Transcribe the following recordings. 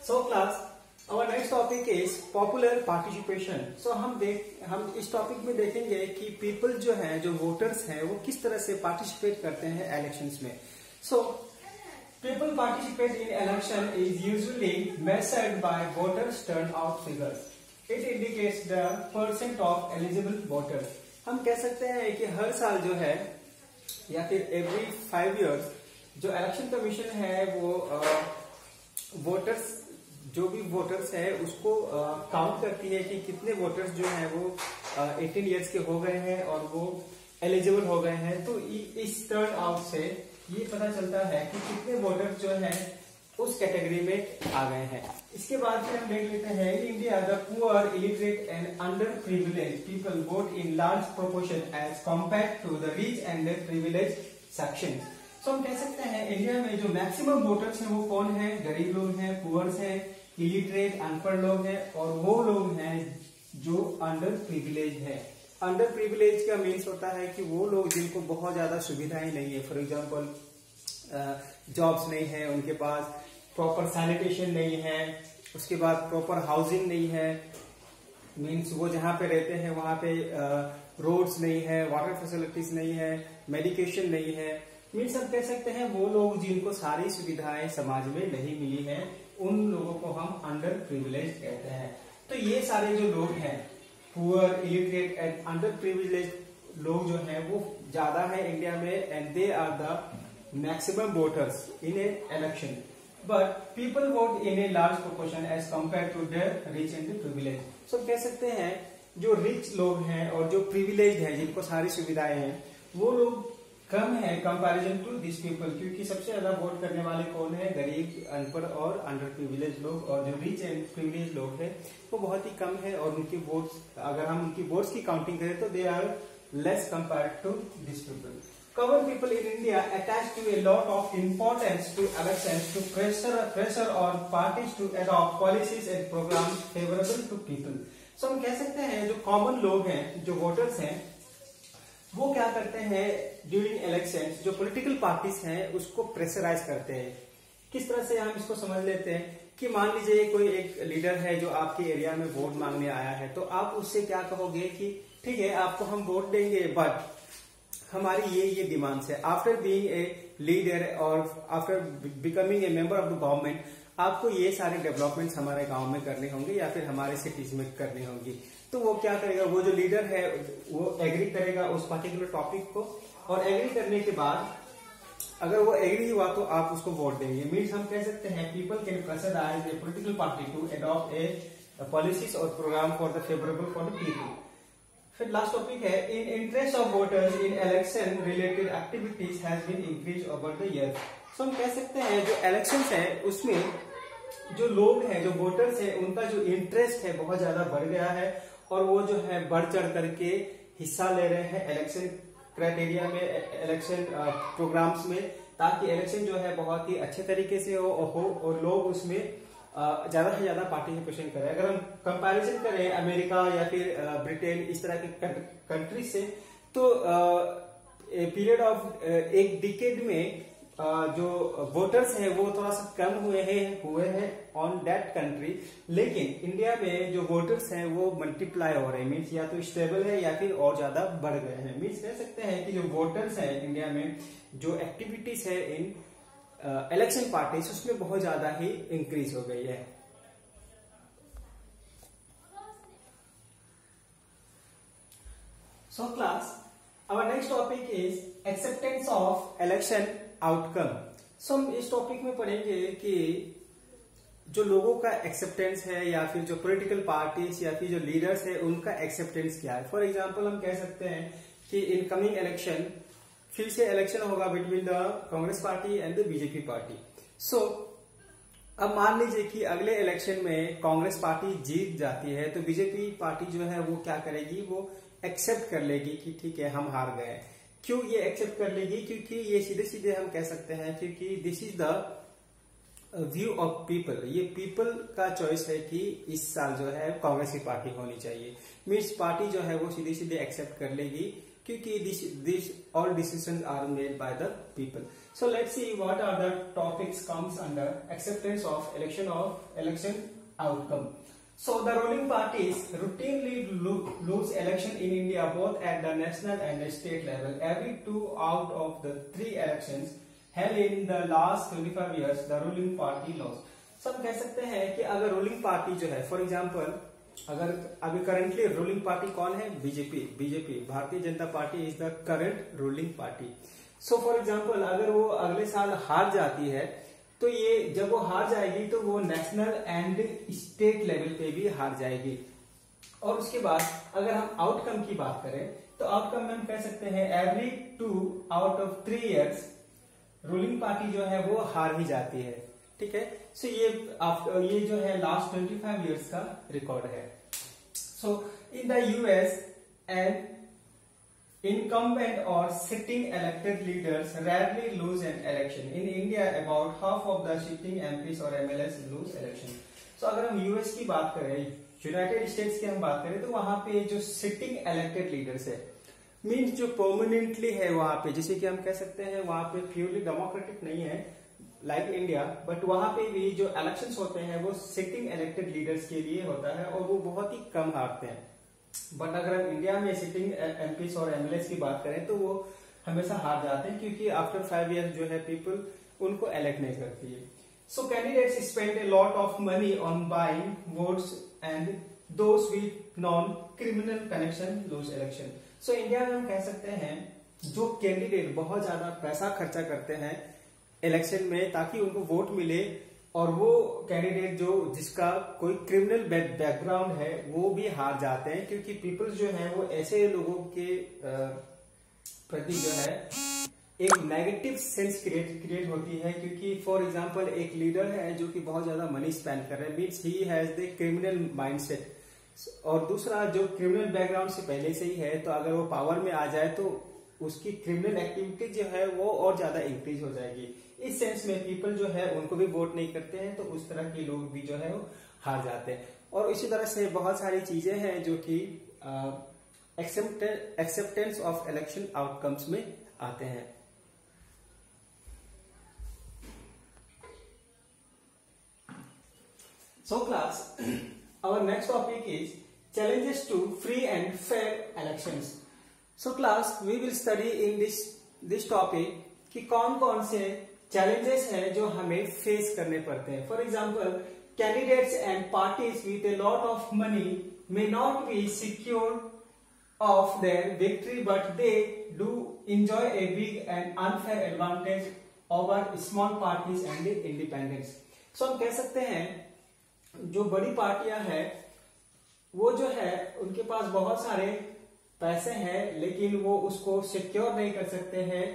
So class, our next topic is popular participation. So हम इस topic में देखेंगे कि पीपल जो हैं, जो वोटर्स हैं, वो किस तरह से पार्टिसिपेट करते हैं इलेक्शंस में. So people participate in election is usually measured by voters turnout figures. It indicates the percent of eligible voters. हम कह सकते हैं कि हर साल जो है या फिर every 5 years जो इलेक्शन कमीशन है वो वोटर्स जो भी वोटर्स है उसको काउंट करती है कि कितने वोटर्स जो हैं वो 18 इयर्स के हो गए हैं और वो एलिजिबल हो गए हैं. तो इस टर्न आउट से ये पता चलता है कि कितने वोटर्स जो हैं उस कैटेगरी में आ गए हैं. इसके बाद फिर हम देख लेते हैं in India the poor, illiterate and under privilege people vote in large proportion as compare to the rich and privilege section. तो हम कह सकते हैं इंडिया में जो मैक्सिमम वोटर्स हैं वो कौन है? गरीब लोग हैं, पुअर्स हैं, इलिटरेट अनपढ़ लोग हैं और वो लोग हैं जो अंडर प्रिविलेज है. अंडर प्रिविलेज का मीन्स होता है कि वो लोग जिनको बहुत ज्यादा सुविधाएं नहीं है. फॉर एग्जांपल जॉब्स नहीं है उनके पास, प्रॉपर सैनिटेशन नहीं है, उसके बाद प्रॉपर हाउसिंग नहीं है, मीन्स वो जहां पे रहते हैं वहां पे रोड्स नहीं है, वाटर फैसिलिटीज नहीं है, मेडिकेशन नहीं है. मीन्स हम कह सकते हैं वो लोग जिनको सारी सुविधाएं समाज में नहीं मिली है उन लोगों को हम अंडर प्रिविलेज कहते हैं. तो ये सारे जो लोग हैं poor, illiterate and under privilege लोग जो हैं वो ज्यादा है इंडिया में and they are the maximum voters in a election. But people vote in a large proportion as compare to the rich and privilege. So कह सकते हैं जो रिच लोग हैं और जो प्रिविलेज है जिनको सारी सुविधाएं हैं वो लोग कम है कंपैरिजन टू दिस पीपल, क्योंकि सबसे ज्यादा वोट करने वाले कौन है? गरीब, अनपढ़ और अंडर प्रिविलेज लोग. और जो रिच एंड प्रिविलेज लोग हैं वो बहुत ही कम है और उनकी वोट्स, अगर हम उनकी वोट्स की काउंटिंग करें तो they are less compared to this people. Common people in India attach to a lot of importance to elections to pressure on parties to adopt policies and programs favorable to people. So हम कह सकते हैं जो common लोग हैं, जो voters हैं, वो क्या करते हैं ड्यूरिंग इलेक्शंस, जो पॉलिटिकल पार्टीज हैं उसको प्रेशराइज करते हैं. किस तरह से हम इसको समझ लेते हैं कि मान लीजिए कोई एक लीडर है जो आपके एरिया में वोट मांगने आया है, तो आप उससे क्या कहोगे कि ठीक है आपको हम वोट देंगे बट हमारी ये डिमांड्स है. आफ्टर बीइंग ए लीडर और after becoming a member of the government आपको ये सारे डेवलपमेंट्स हमारे गांव में करने होंगे या फिर हमारे सिटीज में करनी होंगी. तो वो क्या करेगा, वो जो लीडर है वो एग्री करेगा उस पर्टिकुलर टॉपिक को और एग्री करने के बाद अगर वो एग्री हुआ तो आप उसको वोट देंगे. मीन्स हम कह सकते हैं people can pressurise a political party to adopt a policies और programme for the favourable for the people. फिर लास्ट टॉपिक है in interest of voters in election related activities has been increase over the year. So हम कह सकते हैं जो elections है उसमें जो लोग हैं, जो वोटर्स हैं, उनका जो इंटरेस्ट है बहुत ज्यादा बढ़ गया है और वो जो है बढ़ चढ़ करके हिस्सा ले रहे हैं इलेक्शन क्राइटेरिया में, इलेक्शन प्रोग्राम्स में, ताकि इलेक्शन जो है बहुत ही अच्छे तरीके से हो और लोग उसमें ज्यादा से ज्यादा पार्टिसिपेशन करें. अगर हम कंपैरिजन करें अमेरिका या फिर ब्रिटेन इस तरह के कंट्रीज से, तो पीरियड ऑफ एक डिकेड में जो वोटर्स हैं वो थोड़ा सा कम हुए हैं ऑन दैट कंट्री. लेकिन इंडिया में जो वोटर्स हैं वो मल्टीप्लाई हो रहे हैं. मीन्स या तो स्टेबल है या फिर और ज्यादा बढ़ गए हैं. मीन्स कह सकते हैं कि जो वोटर्स हैं इंडिया में, जो एक्टिविटीज है इन इलेक्शन पार्टीज उसमें बहुत ज्यादा ही इंक्रीज हो गई है. So class, our next topic is acceptance of election outcome. So हम इस टॉपिक में पढ़ेंगे कि जो लोगों का एक्सेप्टेंस है या फिर जो पॉलिटिकल पार्टीज या फिर जो लीडर्स है उनका एक्सेप्टेंस क्या है. फॉर एग्जांपल हम कह सकते हैं कि इन कमिंग इलेक्शन फिर से इलेक्शन होगा between the Congress party and the BJP party. So अब मान लीजिए कि अगले इलेक्शन में कांग्रेस पार्टी जीत जाती है तो बीजेपी पार्टी जो है वो क्या करेगी, वो एक्सेप्ट कर लेगी कि ठीक है हम हार गए. क्यों ये एक्सेप्ट कर लेगी? क्योंकि ये सीधे सीधे हम कह सकते हैं क्योंकि this is the view of people. ये पीपल का चॉइस है कि इस साल जो है कांग्रेस की पार्टी होनी चाहिए. मीन्स पार्टी जो है वो सीधे सीधे एक्सेप्ट कर लेगी क्योंकि this all decisions are made by the people. So let's see what are the topics comes under acceptance of election outcome. So the ruling parties routinely lose election in India both at the national and the state level. Every 2 out of the 3 elections held in the last 25 years, the ruling party lost. So हम कह सकते हैं कि अगर ruling party जो है, for example अगर अभी करंटली रूलिंग पार्टी कौन है, BJP Bharatiya Janata party is the current ruling party. So for example अगर वो अगले साल हार जाती है तो ये जब वो हार जाएगी तो वो नेशनल एंड स्टेट लेवल पे भी हार जाएगी. और उसके बाद अगर हम आउटकम की बात करें तो आउटकम में हम कह सकते हैं every 2 out of 3 years ruling party जो है वो हार ही जाती है. ठीक है. सो ये जो है लास्ट 25 years का रिकॉर्ड है. So in the US and incumbent or sitting elected leaders rarely lose an election. In India, about half of the sitting MPs or MLAs lose election. So अगर हम यूएस की बात करें, United states की हम बात करें तो वहां पे जो सिटिंग इलेक्टेड लीडर्स है, मीन्स जो परमानेंटली है वहां पे, जैसे कि हम कह सकते हैं वहां पे प्योरली डेमोक्रेटिक नहीं है लाइक इंडिया, बट वहां पे भी जो इलेक्शंस होते हैं वो सिटिंग इलेक्टेड लीडर्स के लिए होता है और वो बहुत ही कम हारते हैं. बट अगर हम इंडिया में सिटिंग एमपीज और एमएलएस की बात करें तो वो हमेशा हार जाते हैं क्योंकि आफ्टर 5 years जो है पीपल उनको इलेक्ट नहीं करती है. So candidates spend a lot of money on buying votes and those with non criminal connection lose election. So India में हम कह सकते हैं जो कैंडिडेट बहुत ज्यादा पैसा खर्चा करते हैं इलेक्शन में ताकि उनको वोट मिले, और वो कैंडिडेट जो जिसका कोई क्रिमिनल बैकग्राउंड है वो भी हार जाते हैं क्योंकि पीपल जो है वो ऐसे लोगों के प्रति जो है एक नेगेटिव सेंस क्रिएट होती है. क्योंकि फॉर एग्जांपल एक लीडर है जो कि बहुत ज्यादा मनी स्पेंड कर रहे हैं, means he has the criminal mindset, और दूसरा जो क्रिमिनल बैकग्राउंड से पहले से ही है तो अगर वो पावर में आ जाए तो उसकी क्रिमिनल एक्टिविटी जो है वो और ज्यादा इंक्रीज हो जाएगी. इस सेंस में पीपल जो है उनको भी वोट नहीं करते हैं तो उस तरह के लोग भी जो है वो हार जाते हैं. और इसी तरह से बहुत सारी चीजें हैं जो कि एक्सेप्टेंस ऑफ इलेक्शन आउटकम्स में आते हैं. So class, our next topic is challenges to free and fair elections. So class, we will study in this topic कि कौन कौन से challenges हैं जो हमें face करने पड़ते हैं. For example, candidates and parties with a lot of money may not be secure of their victory, but they do enjoy a big and unfair advantage over small parties and independents. So हम कह सकते हैं जो बड़ी पार्टियां हैं वो जो है उनके पास बहुत सारे पैसे हैं लेकिन वो उसको सिक्योर नहीं कर सकते हैं.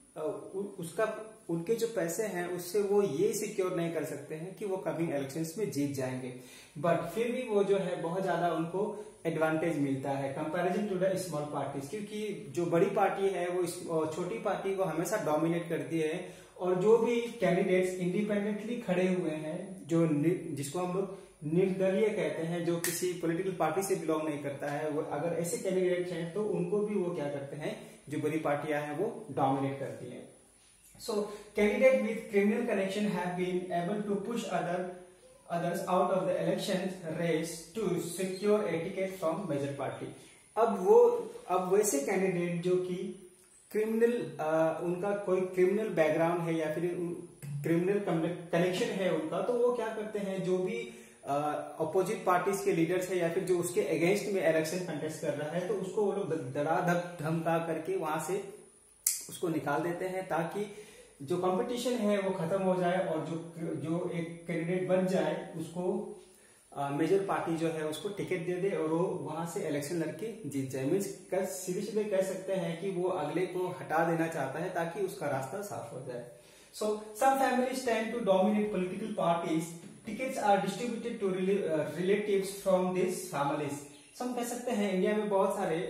उनके जो पैसे हैं उससे वो ये सिक्योर नहीं कर सकते हैं कि वो कभी इलेक्शंस में जीत जाएंगे, बट फिर भी वो जो है बहुत ज्यादा उनको एडवांटेज मिलता है comparison to the small parties. क्योंकि जो बड़ी पार्टी है वो छोटी पार्टी को हमेशा डोमिनेट करती है, और जो भी कैंडिडेट्स इंडिपेंडेंटली खड़े हुए हैं जो जिसको हम लोग निर्दलीय कहते हैं, जो किसी पॉलिटिकल पार्टी से बिलोंग नहीं करता है, वो अगर ऐसे कैंडिडेट हैं तो उनको भी वो क्या करते हैं, जो बड़ी पार्टियां हैं वो डोमिनेट करती हैं. So candidate with criminal connection have been able to push others out of the election race to secure a ticket from major party. अब वैसे कैंडिडेट जो कि क्रिमिनल उनका कोई क्रिमिनल बैकग्राउंड है या फिर क्रिमिनल कनेक्शन है उनका, तो वो क्या करते हैं जो भी अपोजिट पार्टीज के लीडर्स है या फिर जो उसके अगेंस्ट में इलेक्शन कंटेस्ट कर रहा है तो उसको वो लोग धमका करके वहां से उसको निकाल देते हैं ताकि जो कंपटीशन है वो खत्म हो जाए और जो एक कैंडिडेट बन जाए उसको मेजर पार्टी जो है उसको टिकट दे दे और वो वहां से इलेक्शन लड़के जीत जाए. मीन्स सीधे कह सकते हैं कि वो अगले को हटा देना चाहता है ताकि उसका रास्ता साफ हो जाए. So some families tend to dominate political parties. Tickets are distributed to relatives from this families. हम कह सकते हैं इंडिया में बहुत सारे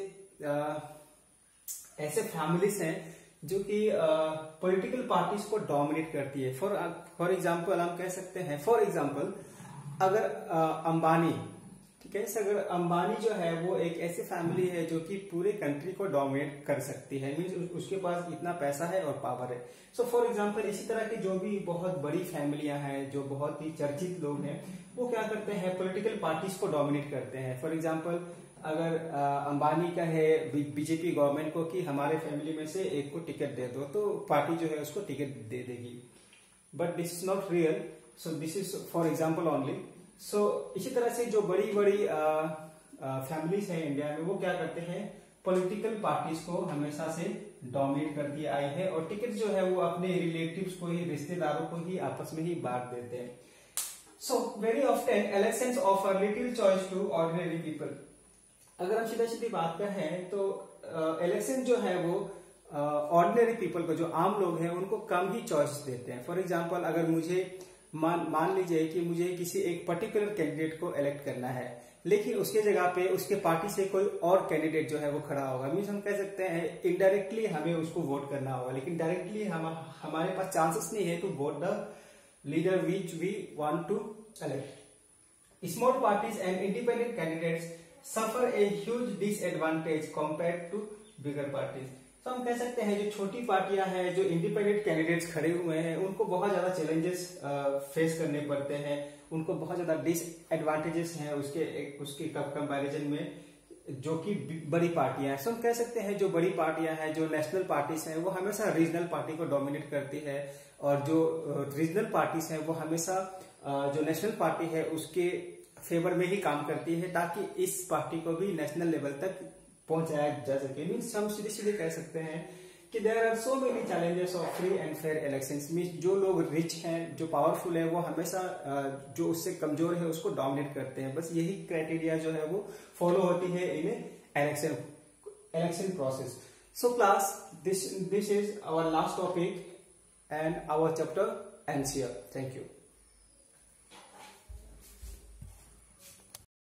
ऐसे फैमिलीज हैं जो कि पॉलिटिकल पार्टीज को डोमिनेट करती है. फॉर एग्जाम्पल हम कह सकते हैं, फॉर एग्जाम्पल अगर अंबानी ठीक है। अगर अंबानी जो है वो एक ऐसी फैमिली है जो कि पूरे कंट्री को डोमिनेट कर सकती है, मीन्स उसके पास इतना पैसा है और पावर है। सो फॉर एग्जांपल इसी तरह की जो भी बहुत बड़ी फैमिलियां हैं, जो बहुत ही चर्चित लोग हैं, वो क्या करते हैं, पॉलिटिकल पार्टीज को डोमिनेट करते हैं। फॉर एग्जाम्पल अगर अंबानी का है बीजेपी गवर्नमेंट को कि हमारे फैमिली में से एक को टिकट दे दो, तो पार्टी जो है उसको टिकट दे देगी। But this is not real, so this is for example only. So इसी तरह से जो बड़ी बड़ी फैमिलीज है इंडिया में, वो क्या करते हैं, पॉलिटिकल पार्टीज को हमेशा से डोमिनेट करती आई है, और टिकट जो है वो अपने रिलेटिव्स को ही, रिश्तेदारों को ही आपस में ही बांट देते हैं। So very often elections offer little choice to ordinary people. अगर हम सीधा सीधी बात करें तो इलेक्शन जो है वो ऑर्डिनरी पीपल को, जो आम लोग हैं, उनको कम ही चॉइस देते हैं। फॉर एग्जांपल अगर मुझे मान लीजिए कि मुझे किसी एक पर्टिकुलर कैंडिडेट को इलेक्ट करना है, लेकिन उसके जगह पे उसके पार्टी से कोई और कैंडिडेट जो है वो खड़ा होगा, मीन्स हम कह सकते हैं इनडायरेक्टली हमें उसको वोट करना होगा, लेकिन डायरेक्टली हमारे पास चांसेस नहीं है to vote the leader which we want to elect. Small parties and independent candidates suffer a huge disadvantage compared to bigger parties. तो हम कह सकते हैं जो छोटी पार्टियां हैं, जो इंडिपेंडेंट कैंडिडेट्स खड़े हुए हैं, उनको बहुत ज्यादा चैलेंजेस फेस करने पड़ते हैं, उनको बहुत ज्यादा डिसएडवांटेजेस हैं उसके कंपैरिजन में जो कि बड़ी पार्टियां हैं। सो हम कह सकते हैं जो बड़ी पार्टियां हैं, जो नेशनल पार्टीज हैं, वो हमेशा रीजनल पार्टी को डोमिनेट करती है, और जो रीजनल पार्टीज हैं वो हमेशा जो नेशनल पार्टी है उसके फेवर में ही काम करती है, ताकि इस पार्टी को भी नेशनल लेवल तक पहुंचाया जा सके। मीन्स हम सीधे सीधे कह सकते हैं कि there are so many challenges of free and fair elections. Means जो लोग रिच हैं, जो पावरफुल है, वो हमेशा जो उससे कमजोर है उसको डोमिनेट करते हैं। बस यही क्राइटेरिया जो है वो फॉलो होती है in election process. So class, this is our last topic and our chapter ends here. Thank you.